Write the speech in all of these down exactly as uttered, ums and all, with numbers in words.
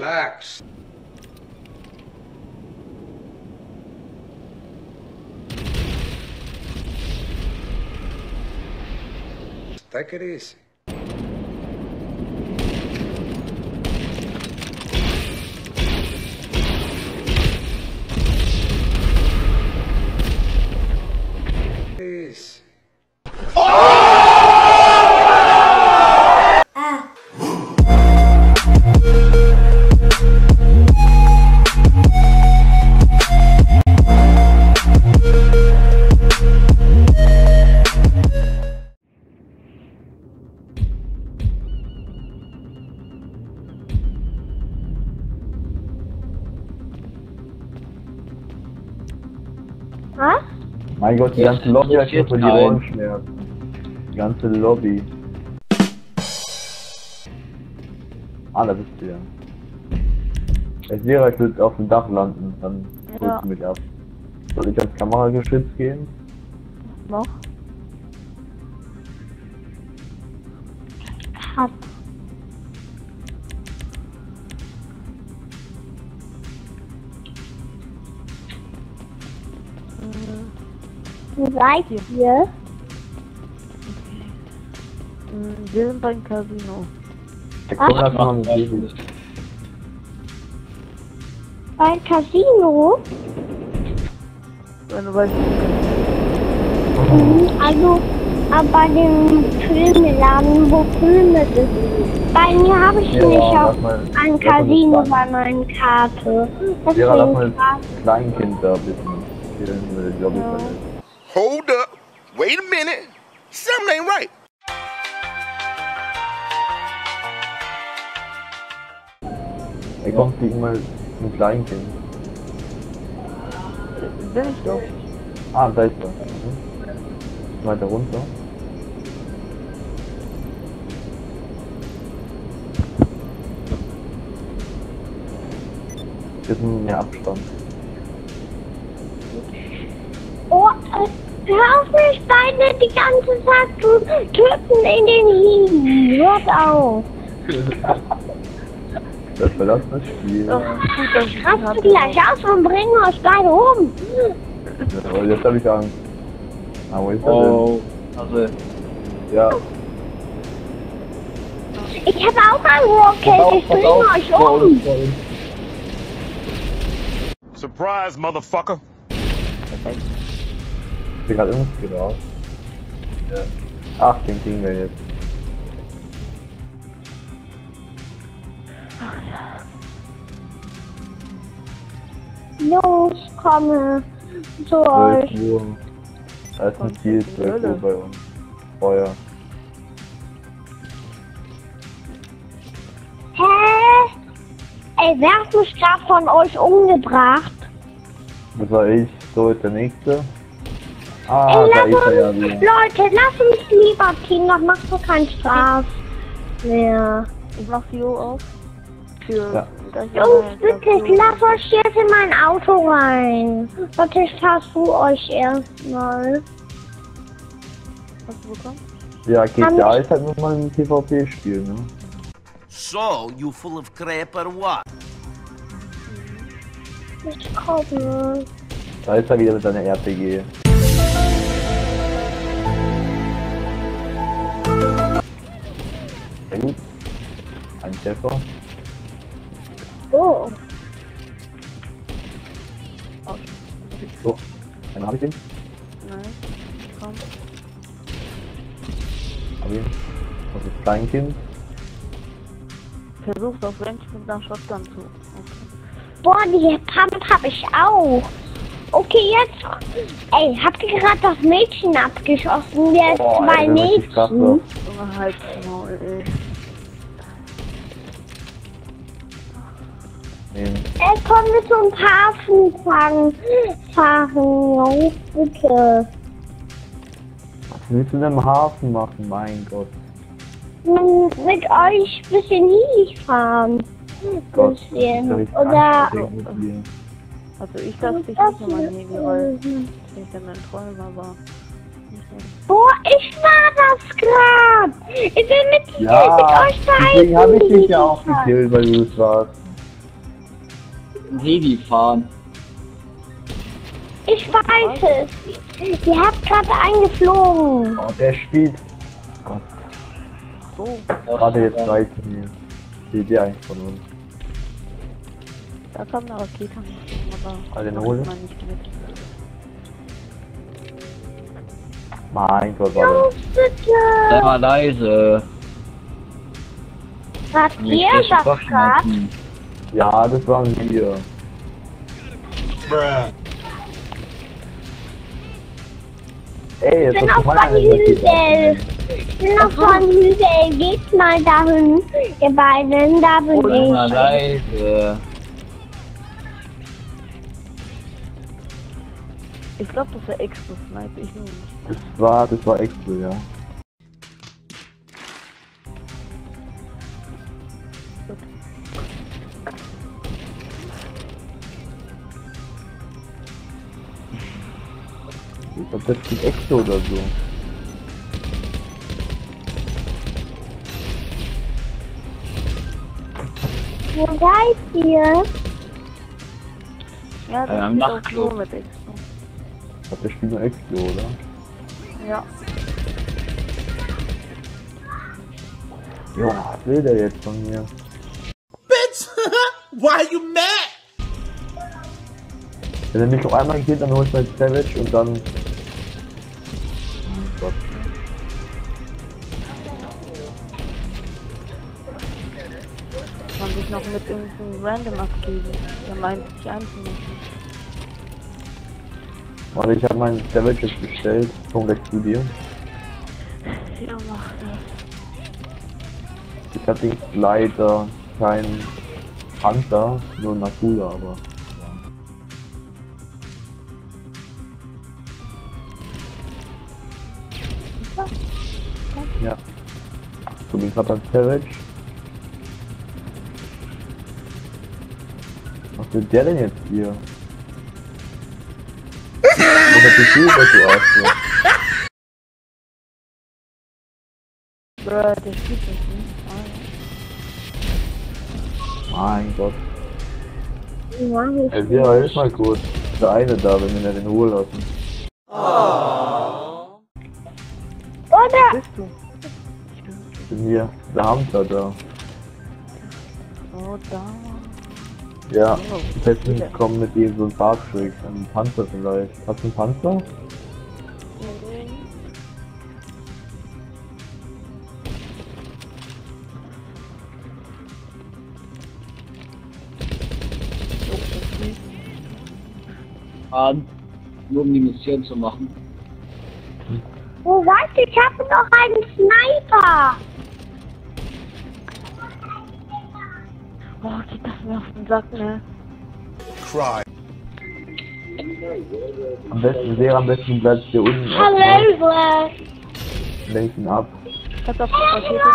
Relax. Take it easy. Easy. Was? Mein Gott, die ganze Lobby hat schon von die Ohrenschmerzen. Die ganze Lobby. Ah, da bist du ja. Es wäre, ich würde auf dem Dach landen, dann holst Ja. du mich ab. Soll ich ans Kamerageschütz gehen? Noch? Hab. Wo seid ihr? Wir sind beim Casino. Der Kunde hat noch eine Idee. Beim Casino? Wenn du weißt, Mhm, Also, äh, bei dem Filmladen, wo Filme sind. Bei mir habe ich Ja, nicht lass auf mal- ein lass mal Casino das bei meiner Karte. Ja, lass Deswegen mal frag- das Kleinkind da ein bisschen spielen, weil ich glaube, ich verletzt. Hold up. Wait a minute. Something ain't right. Ey, komm, fliegen mal ein Kleinkind. bin ich doch. Ah, da ist er. Mhm. Weiter runter. Bisschen mehr Abstand. Oh, äh, hör auf mich beide die ganze Zeit zu töten in den Hieben. Hört auf. Das verlass das Spiel. Doch, gut, dass ich Rast hatte. du gleich aus und bringen euch beide um. Ja, jetzt hab ich Angst. Ah, wo ist er Oh, also, denn? Ja. Ich habe auch einen Rocket, ich bringe euch um. Surprise, motherfucker. Ich bin gerade irgendwas geraucht. Ja. Ach, den kriegen wir jetzt. Los, komme zu euch. zwölf Uhr. Da ist ein Ziel, zwölf Uhr bei uns. Feuer. Hä? Ey, wer hat mich gerade von euch umgebracht? Das war ich. So ist der nächste. Ah, Ey, da lass ist er ja uns, wieder. Leute, lass uns lieber Team, das macht so keinen Spaß mehr. Ich mach die Uhr auf. Für Ja. gleich Jungs, eine bitte, Station. lasst euch jetzt in mein Auto rein. Warte, ich versuche euch erstmal. Hast du bekommen? Ja, G T A ist halt nur mal ein PvP-Spiel, ne? So, you full of crap or what? Ich komme. Da ist er wieder mit seiner R P G. Sehr gut. Ein Treffer. Oh. So, dann hab ich ihn. Nein. Komm. Hab ihn. Das ist Kleinkind. Versuch's auf Range mit einer Shotgun zu. Okay. Boah, die Pump habe ich auch. Okay, jetzt. Ey, habt ihr gerade das Mädchen abgeschossen? Jetzt Boah, zwei Alter, das ist krass, Mädchen. Junge, halt Maul, ey. Nehmen. Ey, kommen wir zum Hafen fahren. Fahren, oh, bitte. Was willst du denn im Hafen machen, mein Gott? Hm, Mit euch ein bisschen hielig fahren. Gott, Bisschen. das ist doch Oder. anstrengend mit dir. Also ich darf dich nicht in mein Nägel, weil ich bin ein Träumer, aber... Boah, ich war das grad. Ich bin mit, Ja, mit euch beiden. deswegen habe ich dich ja auch gekillt, weil du es warst. einen Heli fahren. Ich weiß es. Ihr habt gerade eingeflogen. Oh, der spielt. Gott. So, Gerade jetzt reicht mir. Die Idee eigentlich von uns. da kommt eine Rakete. Aber Ah, den da hole? kommt man nicht mit. Mein Gott, warte. Los, bitte. Sei mal leise. Habt Nicht ihr schlechte das gerade? Kopfschmerzen. Ja, das waren wir. Ey, Ich jetzt bin hast auf du Van meine Hügel. Ich bin auf Van Hügel. Geht mal dahin. Ihr beiden, da bin Sei mal ich. leise. Ich glaube, das war extra Snipe, ich nur nicht. Das war, das war extra, ja. Ich glaub, das geht extra oder so. Wo seid ihr? Ja, das Äh, am ist auch Nachtclub. so mit extra. Ich glaub, das spielt nur extra, oder? Ja. Ja, was will der jetzt von mir? Bitch, why you mad? Wenn er mich noch einmal geht, dann holt mein Savage und dann... Oh Gott. Man sich noch mit irgendeinem Random abgeben. Der meint sich einzumischen. Warte, ich habe meinen Savage jetzt bestellt. Komm gleich zu dir. Ja, mach das. Ich hatte leider keinen Panther, nur einen Nakula, aber... Ja. So, bin gerade beim Savage. Was will der denn jetzt hier? Oder bist du, was du Arschloch? Bruh, der spielt das nicht. Mein Gott. Ey, ja, hilf mal kurz. Der eine da, wenn wir den in Ruhe lassen. Oder? Bist du? Ich bin hier, der Hamster da. Oh, da. Ja, ich hätte kommen mit ihm so ein Fahrzeug, ein Panzer vielleicht. Hast du einen Panzer? Fahren. Nur um die Mission zu machen. Wo seid ihr? Ich habe noch einen Sniper. Oh, geht das mir auf den Sack, ne? Cry. Am besten, sehr am besten bleibst hier unten. Hallo. Lenk ihn ab. Pass auf die Rakete.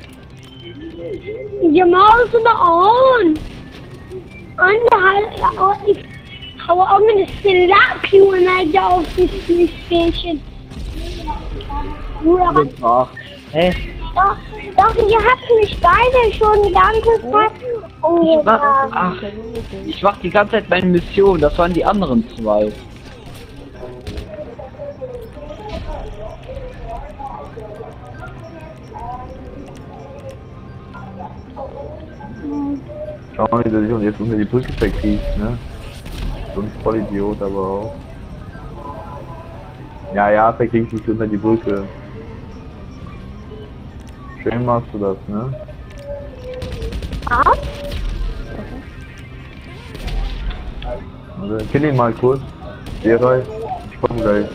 Your mouse on. And I, how I'm gonna slap you when I get off this police station. Ach, hä? Doch, doch, ihr habt mich beide schon die ganze Zeit Ich mach, umgebracht. ach, ich mach die ganze Zeit meine Mission, das waren die anderen zwei. Schau mal, dass ich uns jetzt unter die Brücke verkriegt, ne? So ein Vollidiot, aber auch. Ja, ja, verkriegst dich unter die Brücke. Schön machst du das, ne? Was? Also, kill ihn mal kurz. Seerei, ich komm gleich.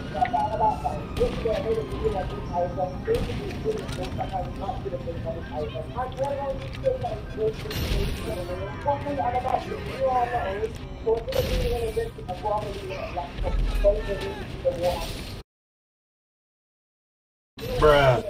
Bruh.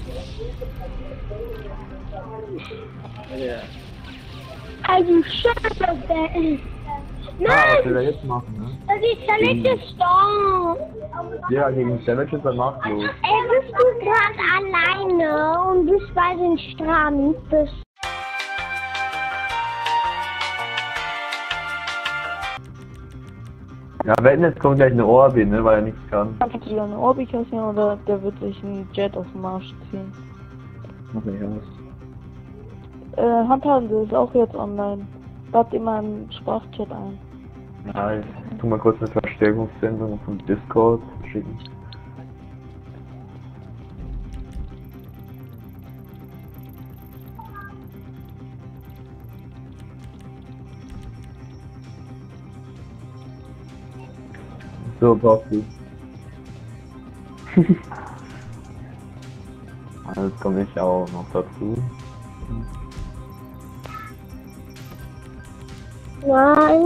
Also, shut up, that is. Ah, was will Nein, er jetzt machen, ne? das ist ja nicht der Storm. Ja, gegen Savage ist er machtlos. Ey, bist du gerade alleine und bist bei den Strand? Bist Ja, wetten, jetzt kommt gleich eine Orbi, ne, weil er nichts kann. Kannst du dir eine Orbi kassieren oder der wird sich einen Jet auf den Marsch ziehen? Mach nicht aus. Äh, Handhaben ist auch jetzt online. Lad immer im Sprachchat ein. Ja, ich tu mal kurz eine Verstärkungssendung vom Discord schicken. So, Bobby. Jetzt komme ich auch noch dazu. Nein.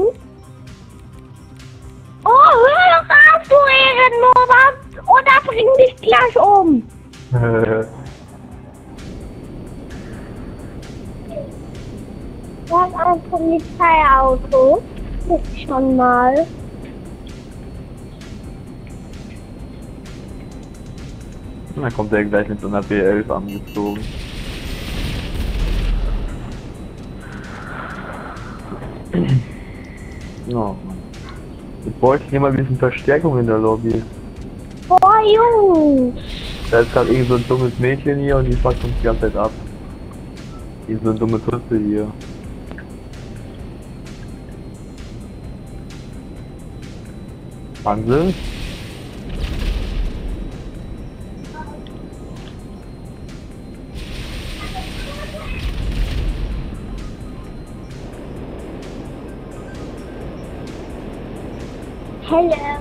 Oh, hör doch auf, du Ehrenloser! Oder bring dich gleich um! Das ist ein Polizeiauto. Guck schon mal. Dann kommt er gleich mit so einer B elf angezogen. Ja, Mann. Jetzt bräuchte ich immer ein bisschen Verstärkung in der Lobby. Boah, Jungs! Da ist gerade irgend so ein dummes Mädchen hier und die fuckt uns die ganze Zeit ab. Die ist so eine dumme Tutze hier. Wahnsinn. Hello!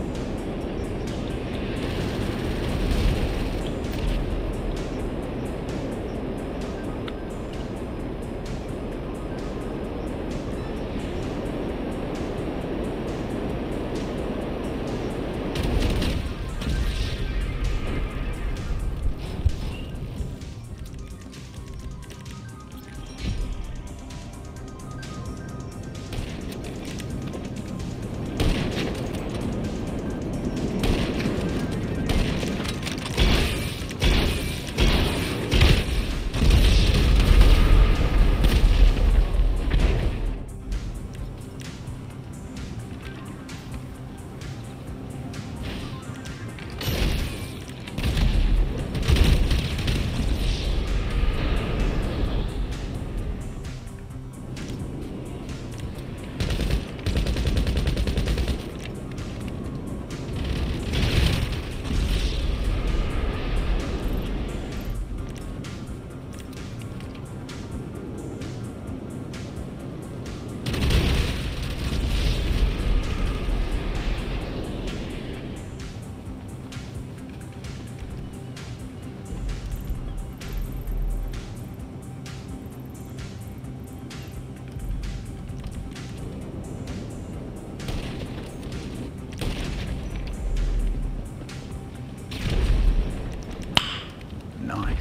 Nice.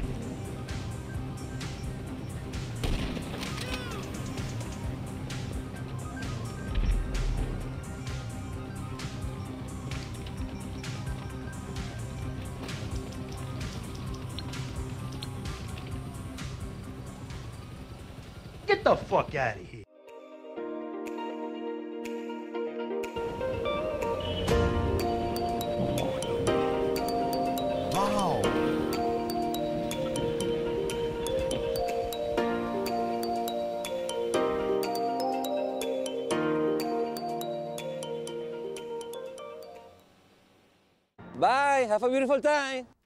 Get the fuck out of here. Wow. Bye, have a beautiful time.